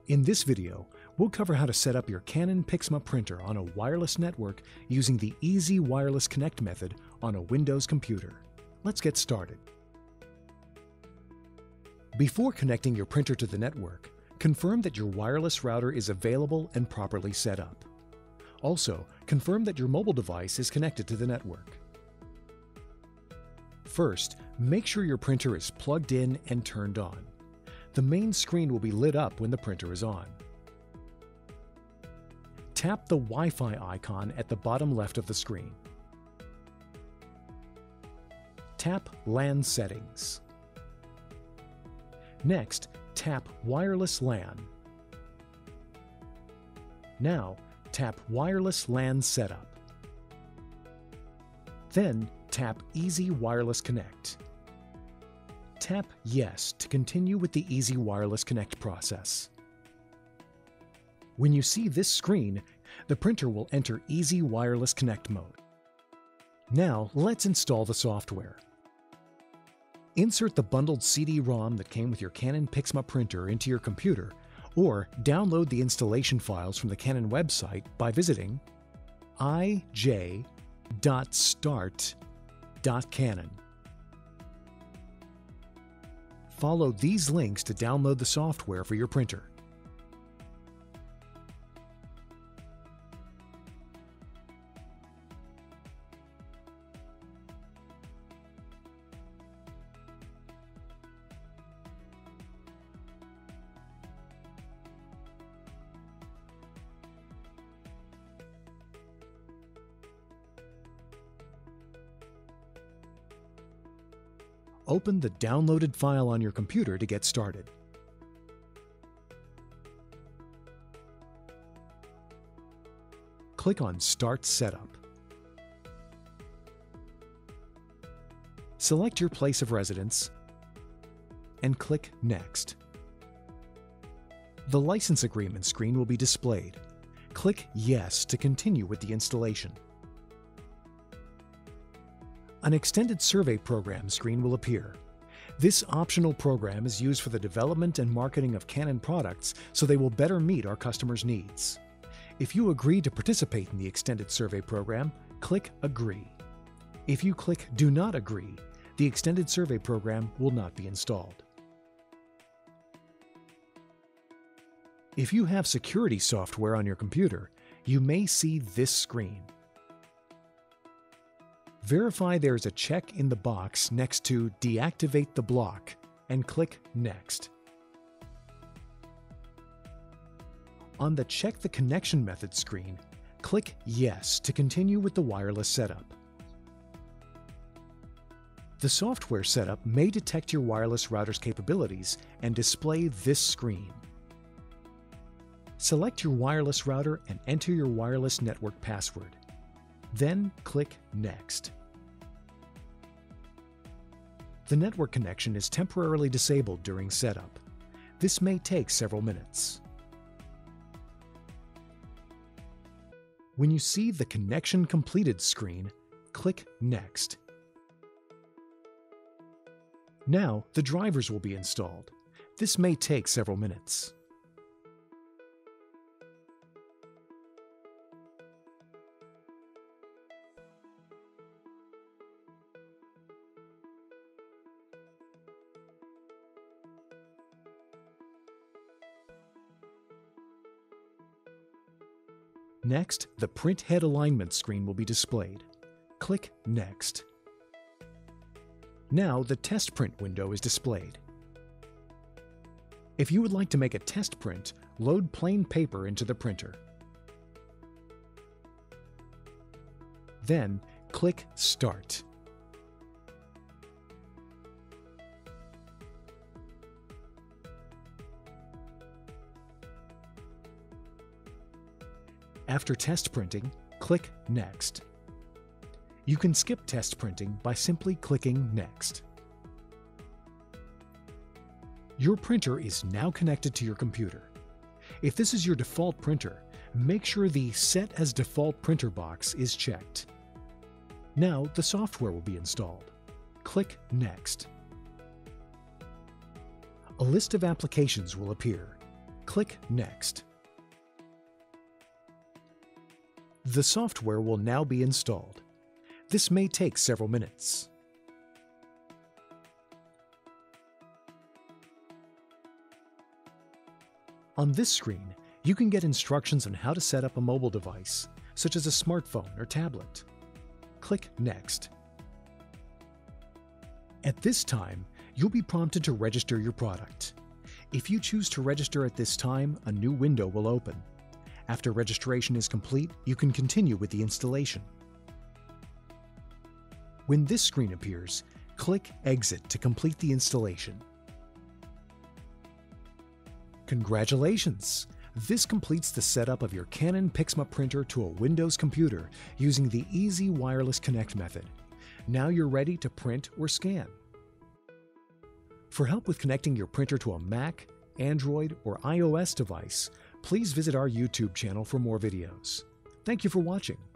In this video, we'll cover how to set up your Canon PIXMA printer on a wireless network using the Easy Wireless Connect method on a Windows computer. Let's get started. Before connecting your printer to the network, confirm that your wireless router is available and properly set up. Also, confirm that your mobile device is connected to the network. First, make sure your printer is plugged in and turned on. The main screen will be lit up when the printer is on. Tap the Wi-Fi icon at the bottom left of the screen. Tap LAN Settings. Next, tap Wireless LAN. Now, tap Wireless LAN Setup. Then, tap Easy Wireless Connect. Tap Yes to continue with the Easy Wireless Connect process. When you see this screen, the printer will enter Easy Wireless Connect mode. Now, let's install the software. Insert the bundled CD-ROM that came with your Canon PIXMA printer into your computer, or download the installation files from the Canon website by visiting ij.start.canon. Follow these links to download the software for your printer. Open the downloaded file on your computer to get started. Click on Start Setup. Select your place of residence and click Next. The license agreement screen will be displayed. Click Yes to continue with the installation. An extended survey program screen will appear. This optional program is used for the development and marketing of Canon products so they will better meet our customers' needs. If you agree to participate in the extended survey program, click Agree. If you click Do Not Agree, the extended survey program will not be installed. If you have security software on your computer, you may see this screen. Verify there is a check in the box next to Deactivate the block and click Next. On the Check the Connection Method screen, click Yes to continue with the wireless setup. The software setup may detect your wireless router's capabilities and display this screen. Select your wireless router and enter your wireless network password. Then click Next. The network connection is temporarily disabled during setup. This may take several minutes. When you see the Connection Completed screen, click Next. Now the drivers will be installed. This may take several minutes. Next, the Print Head Alignment screen will be displayed. Click Next. Now the Test Print window is displayed. If you would like to make a test print, load plain paper into the printer. Then, click Start. After test printing, click Next. You can skip test printing by simply clicking Next. Your printer is now connected to your computer. If this is your default printer, make sure the Set as Default Printer box is checked. Now the software will be installed. Click Next. A list of applications will appear. Click Next. The software will now be installed. This may take several minutes. On this screen, you can get instructions on how to set up a mobile device, such as a smartphone or tablet. Click Next. At this time, you'll be prompted to register your product. If you choose to register at this time, a new window will open. After registration is complete, you can continue with the installation. When this screen appears, click Exit to complete the installation. Congratulations! This completes the setup of your Canon PIXMA printer to a Windows computer using the Easy Wireless Connect method. Now you're ready to print or scan. For help with connecting your printer to a Mac, Android, or iOS device, please visit our YouTube channel for more videos. Thank you for watching.